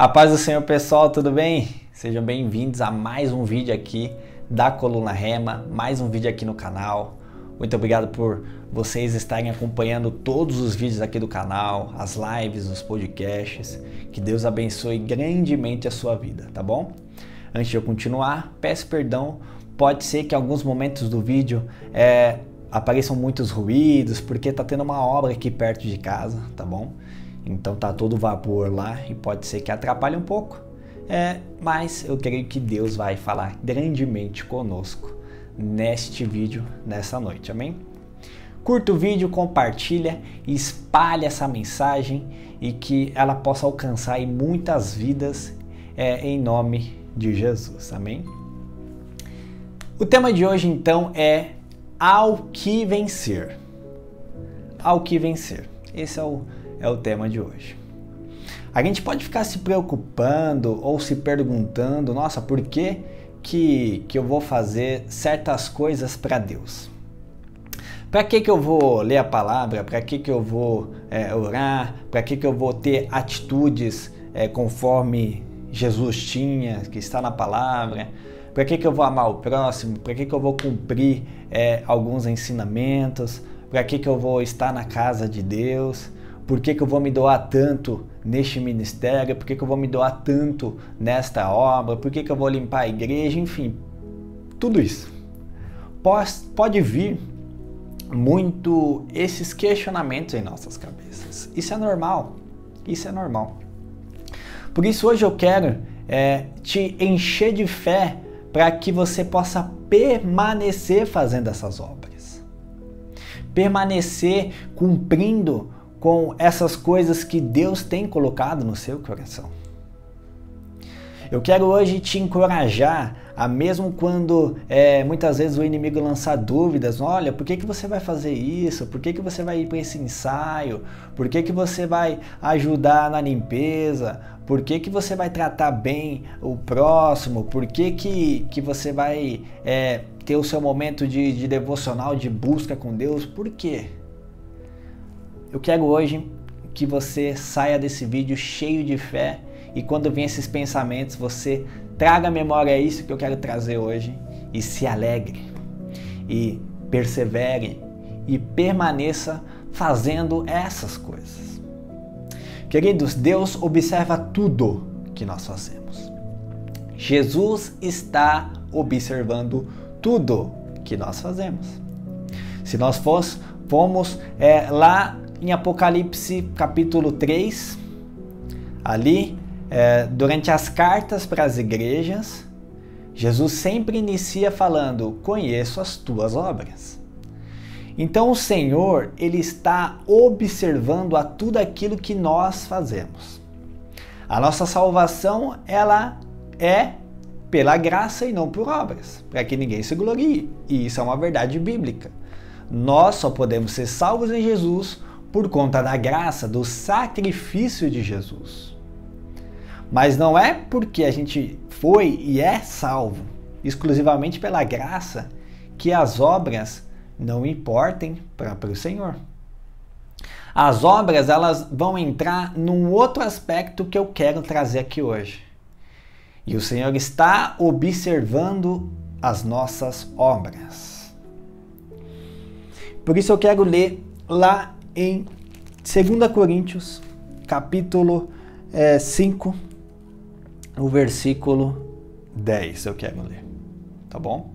A paz do Senhor, pessoal, tudo bem? Sejam bem-vindos a mais um vídeo aqui da Coluna Rema, mais um vídeo aqui no canal. Muito obrigado por vocês estarem acompanhando todos os vídeos aqui do canal, as lives, os podcasts. Que Deus abençoe grandemente a sua vida, tá bom? Antes de eu continuar, peço perdão, pode ser que em alguns momentos do vídeo apareçam muitos ruídos, porque tá tendo uma obra aqui perto de casa, tá bom? Então tá todo vapor lá e pode ser que atrapalhe um pouco, mas eu creio que Deus vai falar grandemente conosco neste vídeo, nessa noite, amém? Curta o vídeo, compartilha, espalhe essa mensagem e que ela possa alcançar aí muitas vidas em nome de Jesus, amém? O tema de hoje então é ao que vencer. Ao que vencer. Esse é o tema de hoje. A gente pode ficar se preocupando ou se perguntando, nossa, por que eu vou fazer certas coisas para Deus? Para que eu vou ler a palavra? Para que eu vou orar? Para que eu vou ter atitudes conforme Jesus tinha, que está na palavra? Para que eu vou amar o próximo? Para que eu vou cumprir alguns ensinamentos? Para que eu vou estar na casa de Deus? Por que eu vou me doar tanto neste ministério? Por que eu vou me doar tanto nesta obra? Por que eu vou limpar a igreja? Enfim, tudo isso. Pode vir muito esses questionamentos em nossas cabeças. Isso é normal. Isso é normal. Por isso hoje eu quero te encher de fé para que você possa permanecer fazendo essas obras. Permanecer cumprindo com essas coisas que Deus tem colocado no seu coração. Eu quero hoje te encorajar a mesmo quando muitas vezes o inimigo lançar dúvidas, olha, por que você vai fazer isso? Por que você vai ir para esse ensaio? Por que você vai ajudar na limpeza? Por que você vai tratar bem o próximo? Por que você vai ter o seu momento de devocional, de busca com Deus? Por quê? Eu quero hoje que você saia desse vídeo cheio de fé e quando vem esses pensamentos você traga à memória isso que eu quero trazer hoje e se alegre e persevere e permaneça fazendo essas coisas. Queridos, Deus observa tudo que nós fazemos. Jesus está observando tudo que nós fazemos. Se nós fomos lá em Apocalipse capítulo 3, ali, durante as cartas para as igrejas, Jesus sempre inicia falando, conheço as tuas obras. Então o Senhor, Ele está observando a tudo aquilo que nós fazemos. A nossa salvação, ela é pela graça e não por obras, para que ninguém se glorie. E isso é uma verdade bíblica. Nós só podemos ser salvos em Jesus por conta da graça, do sacrifício de Jesus. Mas não é porque a gente foi e é salvo exclusivamente pela graça que as obras não importem para o Senhor. As obras, elas vão entrar num outro aspecto que eu quero trazer aqui hoje. E o Senhor está observando as nossas obras. Por isso eu quero ler lá em 2 Coríntios, capítulo 5, o versículo 10, eu quero ler, tá bom?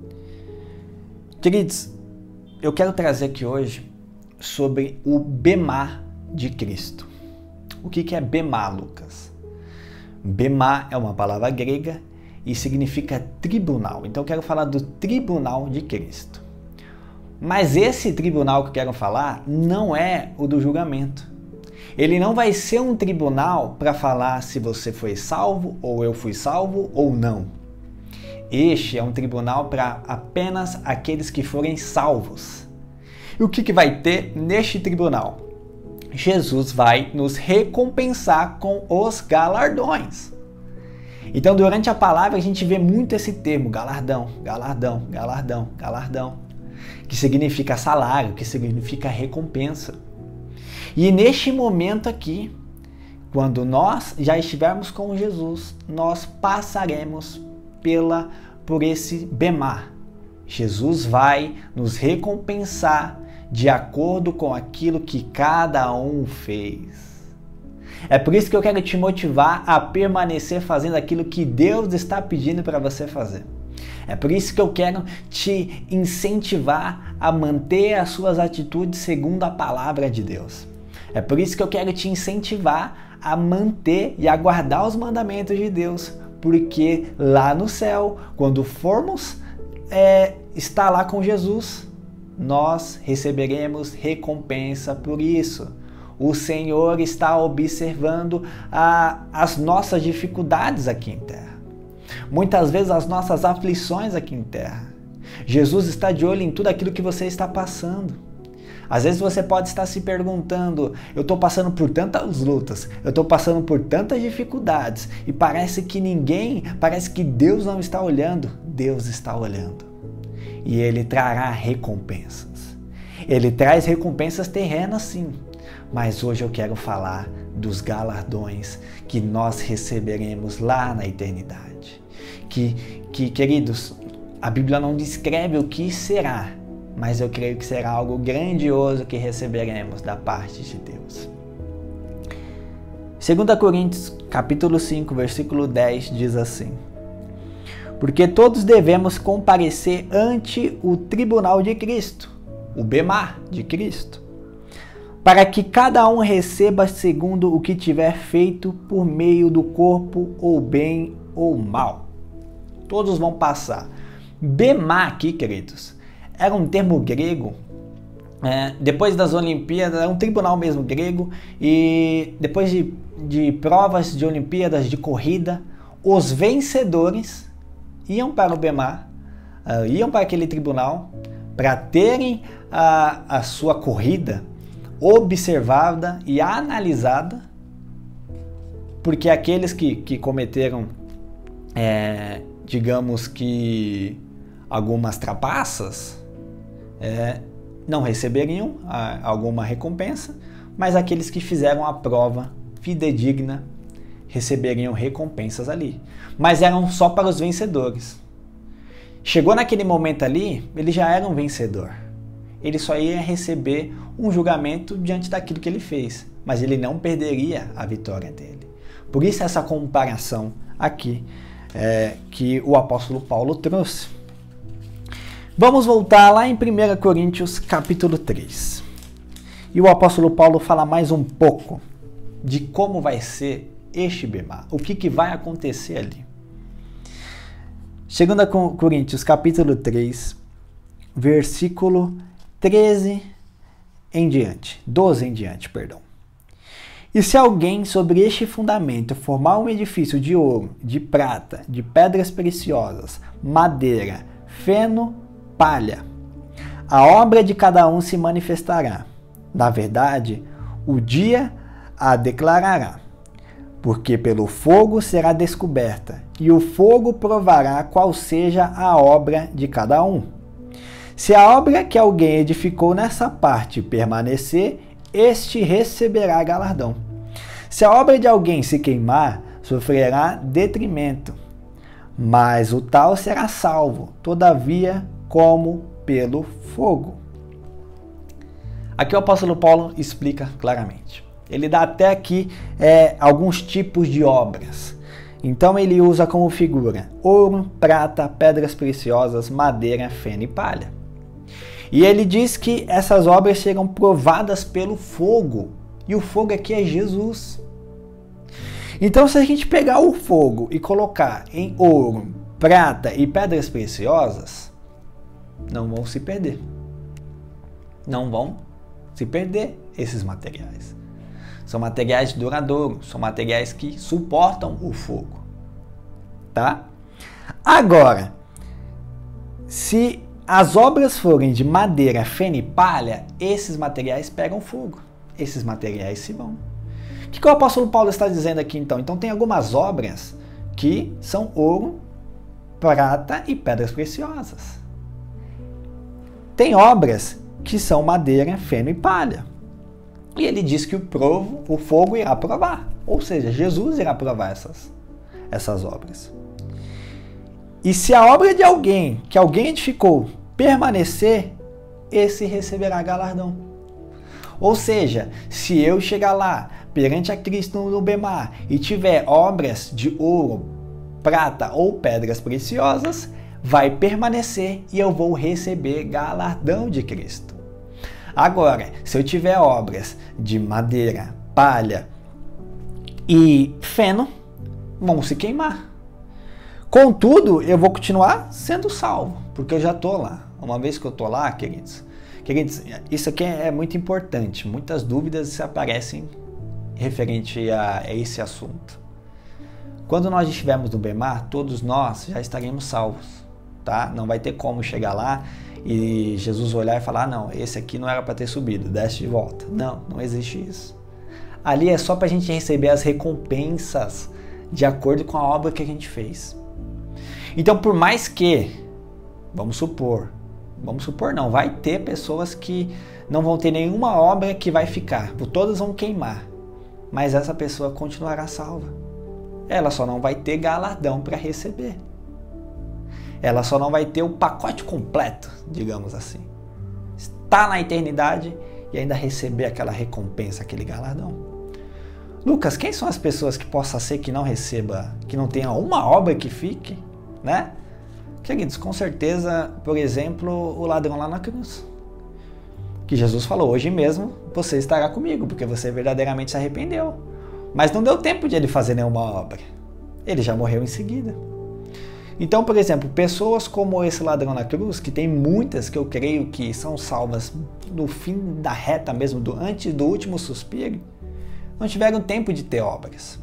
Queridos, eu quero trazer aqui hoje sobre o bemá de Cristo. O que é bemá, Lucas? Bemá é uma palavra grega e significa tribunal. Então eu quero falar do tribunal de Cristo. Mas esse tribunal que eu quero falar não é o do julgamento. Ele não vai ser um tribunal para falar se você foi salvo ou eu fui salvo ou não. Este é um tribunal para apenas aqueles que forem salvos. E o que vai ter neste tribunal? Jesus vai nos recompensar com os galardões. Então, durante a palavra, a gente vê muito esse termo, galardão, galardão, galardão, galardão, que significa salário, que significa recompensa. E neste momento aqui, quando nós já estivermos com Jesus, nós passaremos por esse bemá. Jesus vai nos recompensar de acordo com aquilo que cada um fez. É por isso que eu quero te motivar a permanecer fazendo aquilo que Deus está pedindo para você fazer. É por isso que eu quero te incentivar a manter as suas atitudes segundo a palavra de Deus. É por isso que eu quero te incentivar a manter e a guardar os mandamentos de Deus, porque lá no céu, quando formos estar lá com Jesus, nós receberemos recompensa por isso. O Senhor está observando as nossas dificuldades aqui em terra. Muitas vezes as nossas aflições aqui em terra. Jesus está de olho em tudo aquilo que você está passando. Às vezes você pode estar se perguntando, eu estou passando por tantas lutas, eu estou passando por tantas dificuldades e parece que Deus não está olhando. Deus está olhando. E Ele trará recompensas. Ele traz recompensas terrenas, sim. Mas hoje eu quero falar dos galardões que nós receberemos lá na eternidade. Queridos, a Bíblia não descreve o que será, mas eu creio que será algo grandioso que receberemos da parte de Deus. 2 Coríntios, capítulo 5, versículo 10, diz assim: porque todos devemos comparecer ante o tribunal de Cristo, o bemá de Cristo, para que cada um receba segundo o que tiver feito por meio do corpo, ou bem ou mal. Todos vão passar. Bemá aqui, queridos, era um termo grego. Depois das Olimpíadas, era um tribunal mesmo grego, e depois de provas de Olimpíadas de corrida, os vencedores iam para o bemá, iam para aquele tribunal para terem a sua corrida observada e analisada, porque aqueles que cometeram, digamos que algumas trapaças, não receberiam alguma recompensa, mas aqueles que fizeram a prova fidedigna receberiam recompensas ali. Mas eram só para os vencedores. Chegou naquele momento ali, ele já era um vencedor. Ele só ia receber um julgamento diante daquilo que ele fez, mas ele não perderia a vitória dele. Por isso essa comparação aqui que o apóstolo Paulo trouxe. Vamos voltar lá em 1 Coríntios capítulo 3. E o apóstolo Paulo fala mais um pouco de como vai ser este bemá, o que vai acontecer ali. 2 Coríntios capítulo 3, versículo 12 em diante. E se alguém sobre este fundamento formar um edifício de ouro, de prata, de pedras preciosas, madeira, feno, palha, a obra de cada um se manifestará. Na verdade, o dia a declarará, porque pelo fogo será descoberta, e o fogo provará qual seja a obra de cada um. Se a obra que alguém edificou nessa parte permanecer, este receberá galardão. Se a obra de alguém se queimar, sofrerá detrimento, mas o tal será salvo, todavia, como pelo fogo. Aqui o apóstolo Paulo explica claramente. Ele dá até aqui alguns tipos de obras. Então ele usa como figura ouro, prata, pedras preciosas, madeira, feno e palha. E ele diz que essas obras serão provadas pelo fogo. E o fogo aqui é Jesus. Então se a gente pegar o fogo e colocar em ouro, prata e pedras preciosas, não vão se perder. Não vão se perder esses materiais. São materiais duradouros, são materiais que suportam o fogo. Tá? Agora, se as obras forem de madeira, feno e palha, esses materiais pegam fogo. Esses materiais se vão. O que o apóstolo Paulo está dizendo aqui então? Então tem algumas obras que são ouro, prata e pedras preciosas. Tem obras que são madeira, feno e palha. E ele diz que o fogo irá provar. Ou seja, Jesus irá provar essas obras. E se a obra de alguém, que alguém edificou, permanecer, esse receberá galardão. Ou seja, se eu chegar lá, perante a Cristo no Bemá, e tiver obras de ouro, prata ou pedras preciosas, vai permanecer e eu vou receber galardão de Cristo. Agora, se eu tiver obras de madeira, palha e feno, vão se queimar. Contudo, eu vou continuar sendo salvo, porque eu já estou lá. Uma vez que eu estou lá, queridos, isso aqui é muito importante. Muitas dúvidas se aparecem referente a esse assunto. Quando nós estivermos no Bemá, todos nós já estaremos salvos, tá? Não vai ter como chegar lá e Jesus olhar e falar, não, esse aqui não era para ter subido, desce de volta. Não, não existe isso. Ali é só para a gente receber as recompensas de acordo com a obra que a gente fez. Então, por mais que, vamos supor não, vai ter pessoas que não vão ter nenhuma obra que vai ficar, todas vão queimar, mas essa pessoa continuará salva. Ela só não vai ter galardão para receber. Ela só não vai ter o pacote completo, digamos assim. Está na eternidade e ainda receber aquela recompensa, aquele galardão. Lucas, quem são as pessoas que possa ser que não receba, que não tenha uma obra que fique, né? Queridos, com certeza, por exemplo, o ladrão lá na cruz. Que Jesus falou, hoje mesmo você estará comigo, porque você verdadeiramente se arrependeu. Mas não deu tempo de ele fazer nenhuma obra. Ele já morreu em seguida. Então, por exemplo, pessoas como esse ladrão na cruz, que tem muitas que eu creio que são salvas no fim da reta mesmo, antes do último suspiro, não tiveram tempo de ter obras.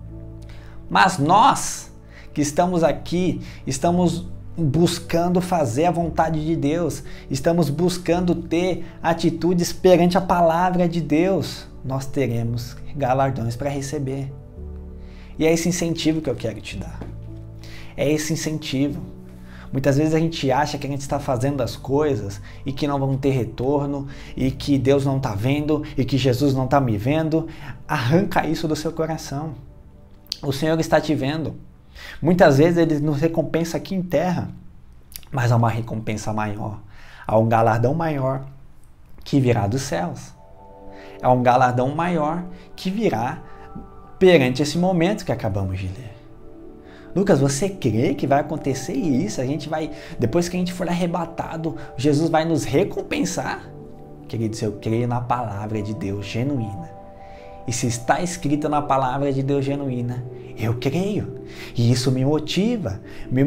Mas nós que estamos aqui, estamos buscando fazer a vontade de Deus, estamos buscando ter atitudes perante a palavra de Deus, nós teremos galardões para receber. E é esse incentivo que eu quero te dar. É esse incentivo. Muitas vezes a gente acha que a gente está fazendo as coisas e que não vão ter retorno, e que Deus não está vendo, e que Jesus não está me vendo. Arranca isso do seu coração. O Senhor está te vendo. Muitas vezes Ele nos recompensa aqui em terra, mas há uma recompensa maior. Há um galardão maior que virá dos céus. Há um galardão maior que virá perante esse momento que acabamos de ler. Lucas, você crê que vai acontecer isso? A gente vai, depois que a gente for arrebatado, Jesus vai nos recompensar? Queridos, eu creio na palavra de Deus genuína. E se está escrito na palavra de Deus genuína, eu creio. E isso me motiva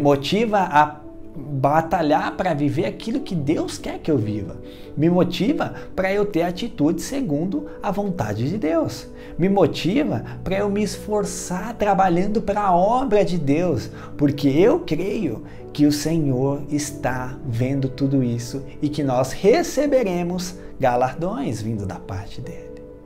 a batalhar para viver aquilo que Deus quer que eu viva. Me motiva para eu ter atitude segundo a vontade de Deus. Me motiva para eu me esforçar trabalhando para a obra de Deus, porque eu creio que o Senhor está vendo tudo isso e que nós receberemos galardões vindo da parte dele.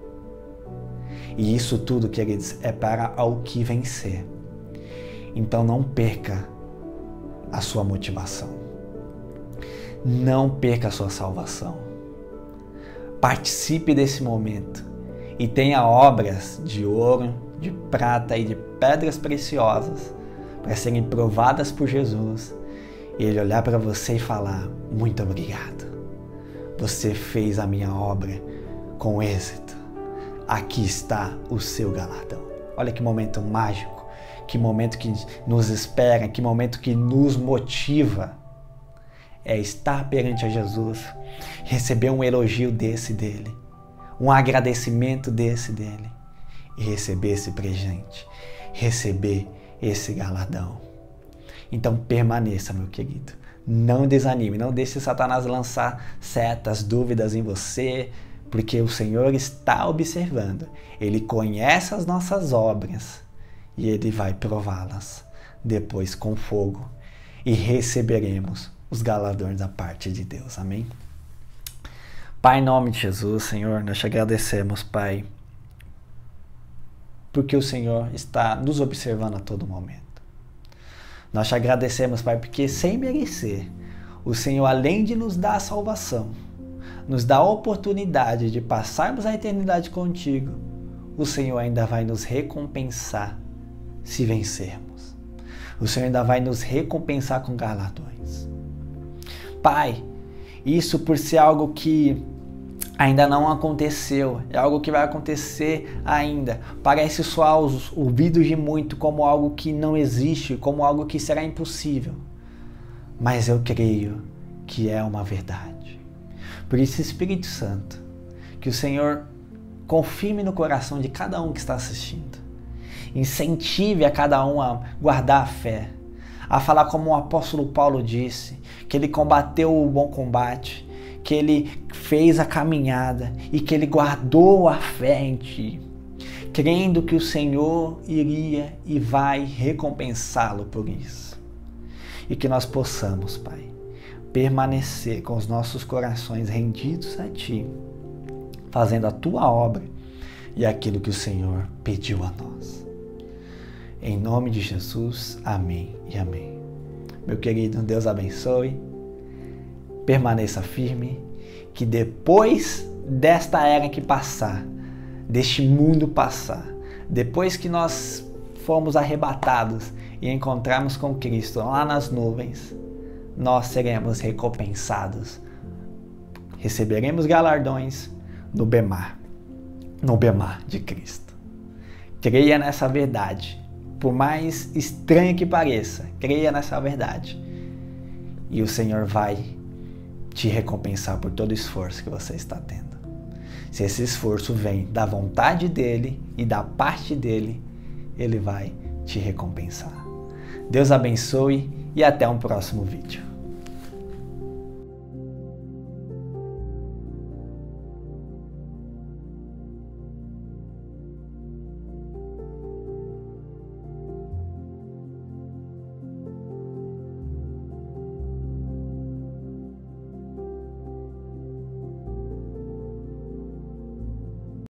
E isso tudo, queridos, é para o que vencer. Então não perca a sua motivação. Não perca a sua salvação. Participe desse momento e tenha obras de ouro, de prata e de pedras preciosas para serem provadas por Jesus e Ele olhar para você e falar, muito obrigado. Você fez a minha obra com êxito. Aqui está o seu galardão. Olha que momento mágico, que momento que nos espera, que momento que nos motiva. É estar perante a Jesus, receber um elogio desse dele, um agradecimento desse dele e receber esse presente, receber esse galardão. Então permaneça, meu querido. Não desanime, não deixe Satanás lançar setas, dúvidas em você, porque o Senhor está observando. Ele conhece as nossas obras e Ele vai prová-las depois com fogo e receberemos os galardões da parte de Deus. Amém? Pai, em nome de Jesus, Senhor, nós te agradecemos, Pai, porque o Senhor está nos observando a todo momento. Nós te agradecemos, Pai, porque sem merecer, o Senhor, além de nos dar a salvação, nos dá a oportunidade de passarmos a eternidade contigo. o Senhor ainda vai nos recompensar se vencermos. O Senhor ainda vai nos recompensar com galardões. Pai, isso por ser algo que ainda não aconteceu, é algo que vai acontecer ainda. Parece soar aos ouvidos de muito como algo que não existe, como algo que será impossível. Mas eu creio que é uma verdade. Por isso, Espírito Santo, que o Senhor confirme no coração de cada um que está assistindo. Incentive a cada um a guardar a fé, a falar como o apóstolo Paulo disse, que ele combateu o bom combate, que ele fez a caminhada e que ele guardou a fé em ti, crendo que o Senhor iria e vai recompensá-lo por isso. E que nós possamos, Pai, permanecer com os nossos corações rendidos a ti, fazendo a tua obra e aquilo que o Senhor pediu a nós. Em nome de Jesus, amém e amém. Meu querido, Deus abençoe, permaneça firme, que depois desta era que passar, deste mundo passar, depois que nós formos arrebatados e encontrarmos com Cristo lá nas nuvens, nós seremos recompensados, receberemos galardões no bemar de Cristo. Creia nessa verdade. Por mais estranho que pareça, creia nessa verdade. E o Senhor vai te recompensar por todo o esforço que você está tendo. Se esse esforço vem da vontade dEle e da parte dEle, Ele vai te recompensar. Deus abençoe e até um próximo vídeo.